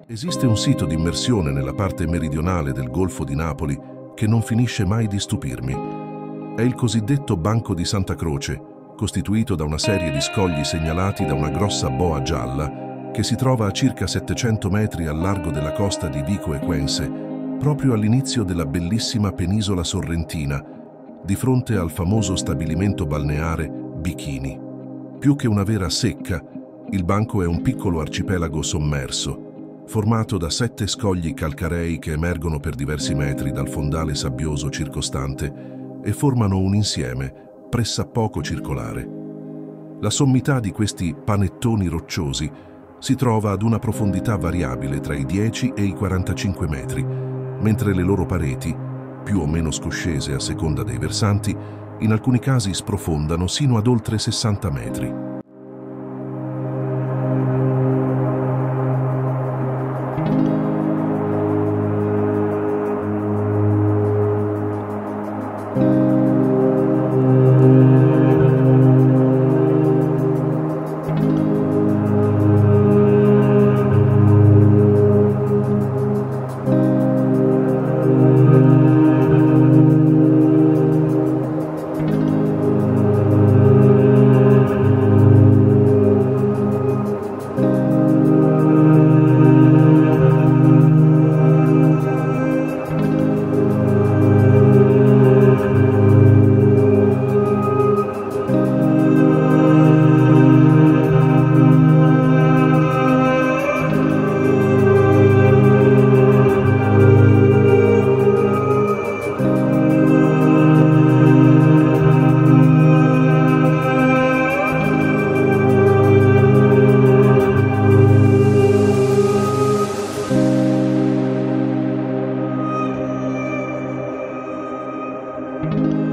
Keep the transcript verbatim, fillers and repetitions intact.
Esiste un sito di immersione nella parte meridionale del Golfo di Napoli che non finisce mai di stupirmi. È il cosiddetto Banco di Santa Croce, costituito da una serie di scogli segnalati da una grossa boa gialla che si trova a circa settecento metri al largo della costa di Vico Equense, proprio all'inizio della bellissima penisola sorrentina, di fronte al famoso stabilimento balneare Bikini. Più che una vera secca, il banco è un piccolo arcipelago sommerso, formato da sette scogli calcarei che emergono per diversi metri dal fondale sabbioso circostante e formano un insieme pressappoco circolare. La sommità di questi panettoni rocciosi si trova ad una profondità variabile tra i dieci e i quarantacinque metri, mentre le loro pareti, più o meno scoscese a seconda dei versanti, in alcuni casi sprofondano sino ad oltre sessanta metri. you